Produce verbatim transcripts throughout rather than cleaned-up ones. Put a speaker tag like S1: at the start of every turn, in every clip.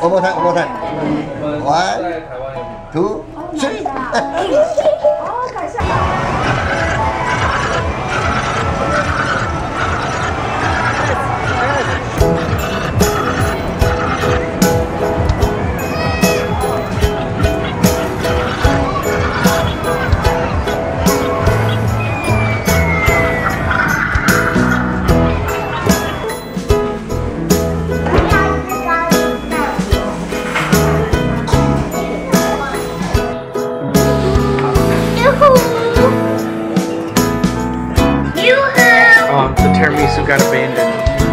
S1: one more time, one more time. One, two, three.
S2: 好，感谢。
S3: Tiramisu got abandoned.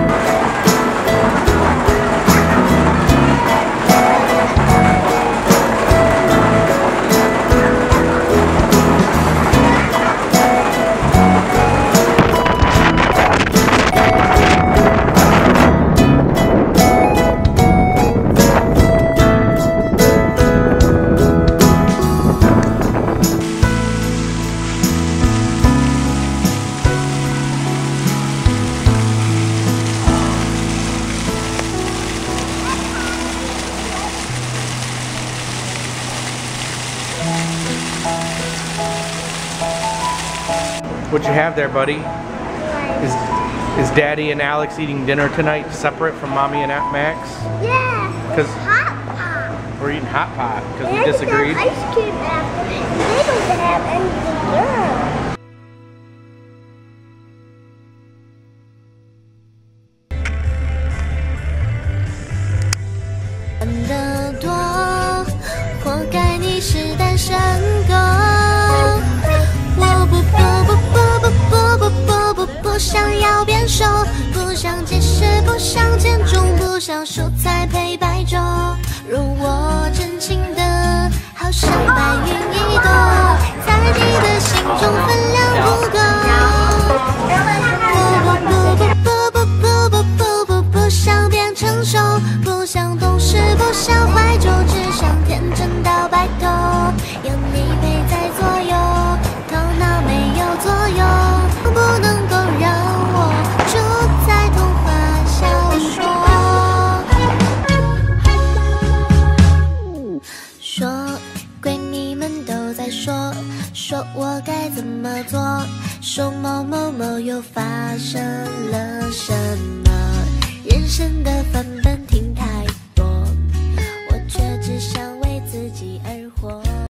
S3: What you have there, buddy? Is is Daddy and Alex eating dinner tonight, separate from Mommy and Aunt Max?
S2: Yeah.
S3: Because
S2: hot pot.
S3: We're eating hot pot because we disagreed.
S2: Ice cream after. They don't have any dessert.
S4: 的多，活该你是单身狗。我不不不不不不不不不不想要变瘦，不想节食，不想减重，不想蔬菜配白粥。若我真情的，好像白云一朵，在你的心中分量不够。我不不不不不不不不不想变成熟，不想懂事，不想怀旧，只想天真到白头。有你陪在左右，头脑没有作用，不能够让我住在童话小说。说闺蜜们都在说，说我该怎么做，说某某某又发生了什么，人生的范本听太多，我却只想为自己而活。